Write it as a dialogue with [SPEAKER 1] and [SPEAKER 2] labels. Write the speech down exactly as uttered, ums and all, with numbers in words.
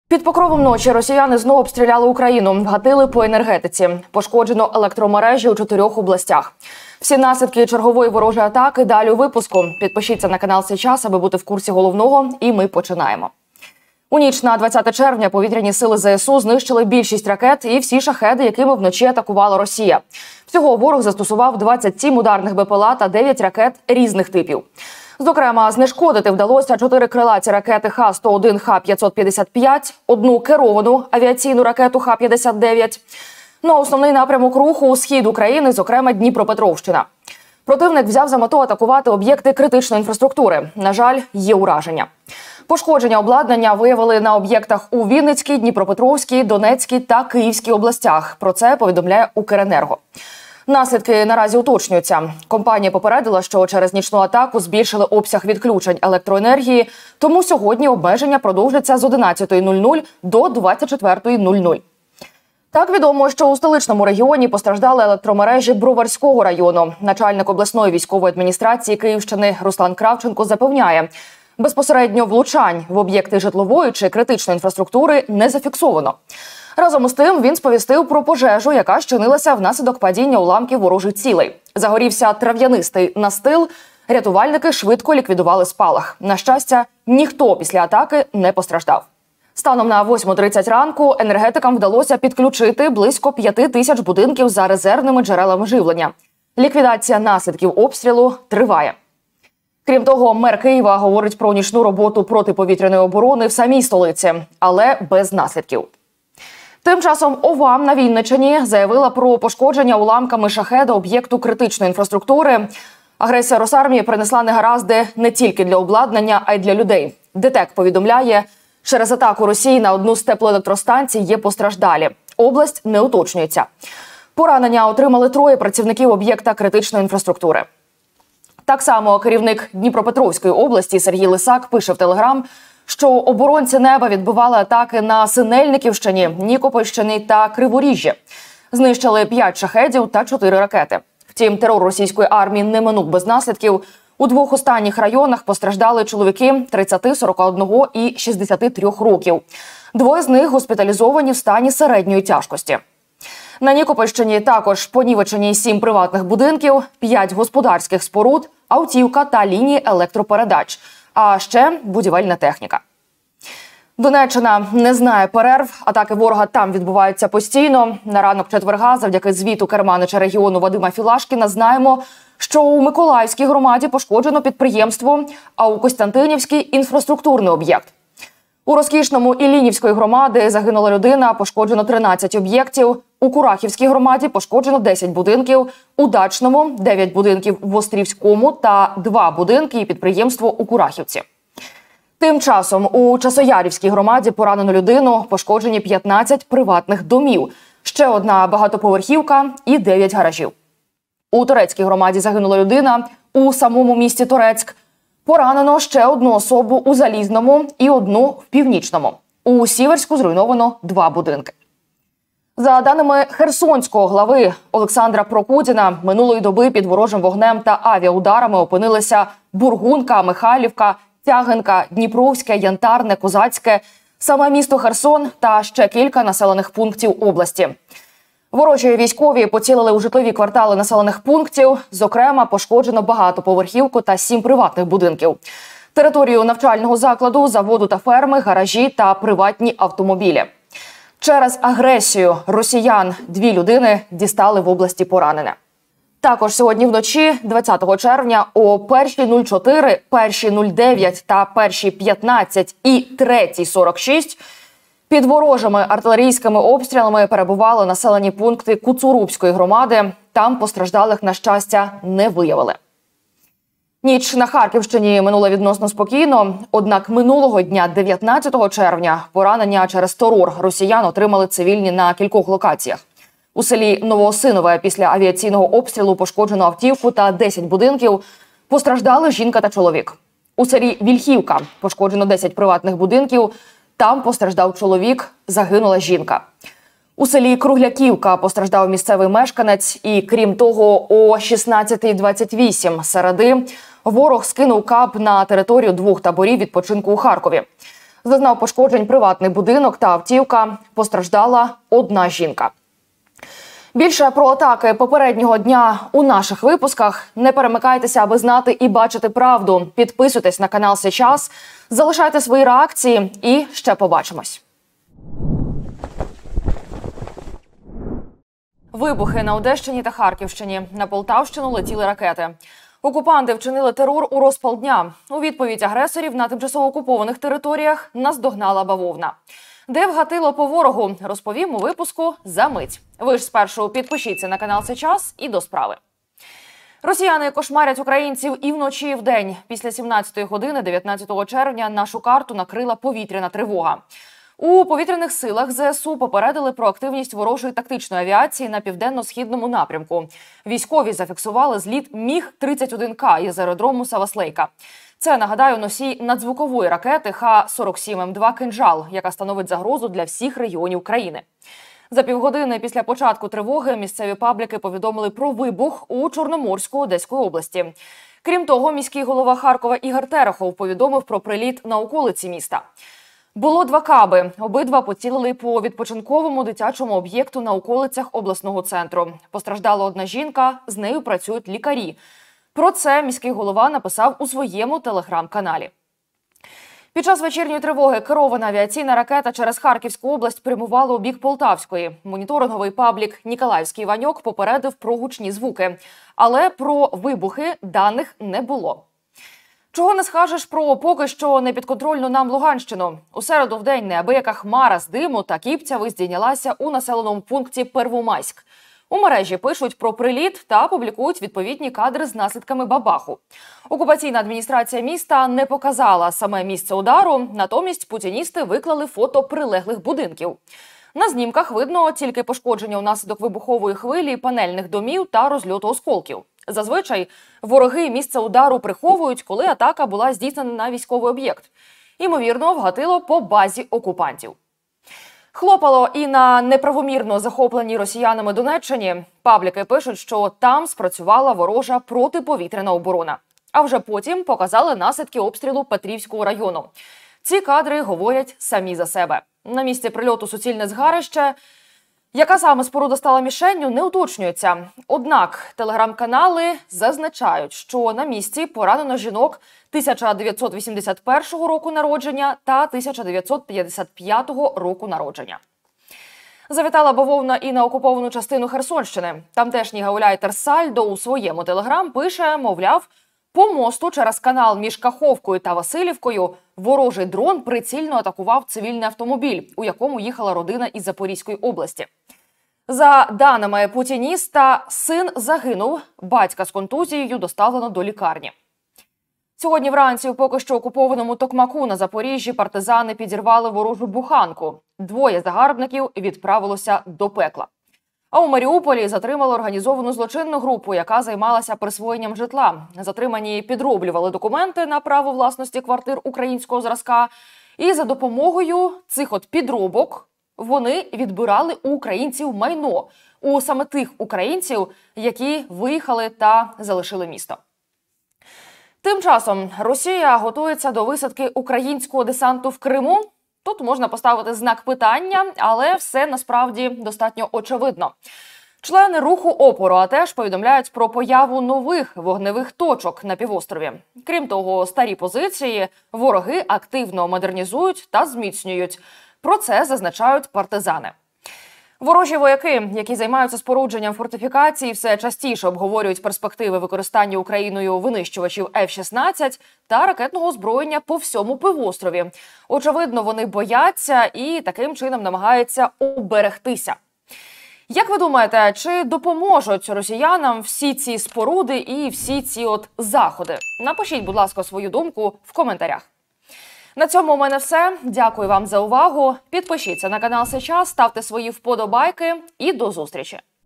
[SPEAKER 1] Під покровом ночі росіяни знову обстріляли Україну, гатили по енергетиці. Пошкоджено електромережі у чотирьох областях. Всі наслідки чергової ворожої атаки далі у випуску. Підпишіться на канал «Сей час», аби бути в курсі головного, і ми починаємо. У ніч на двадцяте червня повітряні сили ЗСУ знищили більшість ракет і всі шахеди, якими вночі атакувала Росія. Всього ворог застосував двадцять сім ударних БПЛА та дев'ять ракет різних типів. Зокрема, знешкодити вдалося чотири крилаті ракети Х сто один, Х п'ятсот п'ятдесят п'ять, одну керовану авіаційну ракету Х п'ятдесят дев'ять. На основний напрямок руху у схід України, зокрема Дніпропетровщина. Противник взяв за мету атакувати об'єкти критичної інфраструктури. На жаль, є ураження. Пошкодження обладнання виявили на об'єктах у Вінницькій, Дніпропетровській, Донецькій та Київській областях. Про це повідомляє Укренерго. Наслідки наразі уточнюються. Компанія попередила, що через нічну атаку збільшили обсяг відключень електроенергії, тому сьогодні обмеження продовжаться з одинадцятої нуль-нуль до двадцять четвертої нуль-нуль. Так відомо, що у столичному регіоні постраждали електромережі Броварського району. Начальник обласної військової адміністрації Київщини Руслан Кравченко запевняє, безпосередньо влучань в об'єкти житлової чи критичної інфраструктури не зафіксовано. Разом із тим він сповістив про пожежу, яка щинилася внаслідок падіння уламків ворожих цілей. Загорівся трав'янистий настил, рятувальники швидко ліквідували спалах. На щастя, ніхто після атаки не постраждав. Станом на восьму тридцять ранку енергетикам вдалося підключити близько п'яти тисяч будинків за резервними джерелами живлення. Ліквідація наслідків обстрілу триває. Крім того, мер Києва говорить про нічну роботу протиповітряної оборони в самій столиці, але без наслідків. Тим часом ОВА на Вінниччині заявила про пошкодження уламками шахеда об'єкту критичної інфраструктури. Агресія Росармії принесла негаразди не тільки для обладнання, а й для людей. ДТЕК повідомляє, через атаку Росії на одну з теплоелектростанцій є постраждалі. Область не уточнюється. Поранення отримали троє працівників об'єкта критичної інфраструктури. Так само керівник Дніпропетровської області Сергій Лисак пише в Телеграм, що оборонці неба відбивали атаки на Синельниківщині, Нікопольщині та Криворіжжі. Знищили п'ять шахедів та чотири ракети. Втім, терор російської армії не минув без наслідків. У двох останніх районах постраждали чоловіки тридцяти, сорока одного і шістдесяти трьох років. Двоє з них госпіталізовані в стані середньої тяжкості. На Нікопольщині також понівечені сім приватних будинків, п'ять господарських споруд, автівка та лінії електропередач, а ще будівельна техніка. Донеччина не знає перерв, атаки ворога там відбуваються постійно. На ранок четверга, завдяки звіту керманича регіону Вадима Філашкіна, знаємо, що у Миколаївській громаді пошкоджено підприємство, а у Костянтинівській – інфраструктурний об'єкт. У Розкішному Іллінівської громади загинула людина, пошкоджено тринадцять об'єктів. У Курахівській громаді пошкоджено десять будинків, у Дачному – дев'ять будинків в Острівському та два будинки і підприємство у Курахівці. Тим часом у Часоярівській громаді поранено людину, пошкоджені п'ятнадцять приватних домів, ще одна багатоповерхівка і дев'ять гаражів. У Торецькій громаді загинула людина, у самому місті Торецьк. Поранено ще одну особу у Залізному і одну в Північному. У Сіверську зруйновано два будинки. За даними херсонського глави Олександра Прокудіна, минулої доби під ворожим вогнем та авіаударами опинилися Бургунка, Михайлівка, Тягинка, Дніпровське, Янтарне, Козацьке, саме місто Херсон та ще кілька населених пунктів області. Ворожі військові поцілили у житлові квартали населених пунктів, зокрема пошкоджено багатоповерхівку та сім приватних будинків. Територію навчального закладу, заводу та ферми, гаражі та приватні автомобілі. Через агресію росіян дві людини дістали в області поранення. Також сьогодні вночі, двадцятого червня, о першій нуль чотири, першій нуль дев'ять та першій п'ятнадцять і третій сорок шість під ворожими артилерійськими обстрілами перебували населені пункти Куцурубської громади. Там постраждалих, на щастя, не виявили. Ніч на Харківщині минула відносно спокійно, однак минулого дня, дев'ятнадцятого червня, поранення через терор росіян отримали цивільні на кількох локаціях. У селі Новоосинове після авіаційного обстрілу пошкоджено автівку та десять будинків. Постраждали жінка та чоловік. У селі Вільхівка пошкоджено десять приватних будинків. Там постраждав чоловік, загинула жінка. У селі Кругляківка постраждав місцевий мешканець. І крім того, о шістнадцятій двадцять вісім середи ворог скинув каб на територію двох таборів відпочинку у Харкові. Зазнав пошкоджень приватний будинок та автівка. Постраждала одна жінка. Більше про атаки попереднього дня у наших випусках. Не перемикайтеся, аби знати і бачити правду. Підписуйтесь на канал «Сейчас», залишайте свої реакції і ще побачимось. Вибухи на Одещині та Харківщині. На Полтавщину летіли ракети. Окупанти вчинили терор у розпал дня. У відповідь агресорів на тимчасово окупованих територіях наздогнала бавовна. Де вгатило по ворогу, розповім у випуску за мить. Ви ж спершу підпишіться на канал «Сейчас» і до справи. Росіяни кошмарять українців і вночі, і вдень. Після сімнадцятої години дев'ятнадцятого червня нашу карту накрила повітряна тривога. У повітряних силах ЗСУ попередили про активність ворожої тактичної авіації на південно-східному напрямку. Військові зафіксували зліт Міг тридцять один К із аеродрому Саваслейка. Це, нагадаю, носій надзвукової ракети Х сорок сім М два «Кинжал», яка становить загрозу для всіх регіонів країни. За півгодини після початку тривоги місцеві пабліки повідомили про вибух у Чорноморську Одеської області. Крім того, міський голова Харкова Ігор Терехов повідомив про приліт на околиці міста. Було два каби. Обидва поцілили по відпочинковому дитячому об'єкту на околицях обласного центру. Постраждала одна жінка, з нею працюють лікарі. Про це міський голова написав у своєму телеграм-каналі. Під час вечірньої тривоги керована авіаційна ракета через Харківську область прямувала у бік Полтавської. Моніторинговий паблік «Ніколаївський Ваньок» попередив про гучні звуки. Але про вибухи даних не було. Чого не скажеш про поки що непідконтрольну нам Луганщину. У середу вдень неабияка хмара з диму та кіпцяви здійнялася у населеному пункті Первомайськ. У мережі пишуть про приліт та публікують відповідні кадри з наслідками бабаху. Окупаційна адміністрація міста не показала саме місце удару, натомість путіністи виклали фото прилеглих будинків. На знімках видно тільки пошкодження унаслідок вибухової хвилі, панельних домів та розльоту осколків. Зазвичай вороги місце удару приховують, коли атака була здійснена на військовий об'єкт. Імовірно, вгатило по базі окупантів. Хлопало і на неправомірно захопленій росіянами Донеччині. Пабліки пишуть, що там спрацювала ворожа протиповітряна оборона. А вже потім показали наслідки обстрілу Петрівського району. Ці кадри говорять самі за себе. На місці прильоту суцільне згарище. Яка саме споруда стала мішенню, не уточнюється. Однак телеграм-канали зазначають, що на місці поранено жінок тисяча дев'ятсот вісімдесят першого року народження та тисяча дев'ятсот п'ятдесят п'ятого року народження. Завітала бавовна і на окуповану частину Херсонщини. Тамтешній гауляйтер Сальдо у своєму телеграм пише, мовляв, по мосту через канал між Каховкою та Василівкою ворожий дрон прицільно атакував цивільний автомобіль, у якому їхала родина із Запорізької області. За даними путініста, син загинув, батька з контузією доставлено до лікарні. Сьогодні вранці у поки що окупованому Токмаку на Запоріжжі партизани підірвали ворожу буханку. Двоє загарбників відправилося до пекла. А у Маріуполі затримали організовану злочинну групу, яка займалася присвоєнням житла. Затримані підроблювали документи на право власності квартир українського зразка. І за допомогою цих от підробок вони відбирали у українців майно. У саме тих українців, які виїхали та залишили місто. Тим часом Росія готується до висадки українського десанту в Криму. Тут можна поставити знак питання, але все насправді достатньо очевидно. Члени руху опору а теж повідомляють про появу нових вогневих точок на півострові. Крім того, старі позиції вороги активно модернізують та зміцнюють. Про це зазначають партизани. Ворожі вояки, які займаються спорудженням фортифікацій, все частіше обговорюють перспективи використання Україною винищувачів Ф шістнадцять та ракетного озброєння по всьому півострові. Очевидно, вони бояться і таким чином намагаються уберегтися. Як ви думаєте, чи допоможуть росіянам всі ці споруди і всі ці от заходи? Напишіть, будь ласка, свою думку в коментарях. На цьому у мене все. Дякую вам за увагу. Підпишіться на канал «Сейчас», ставте свої вподобайки і до зустрічі!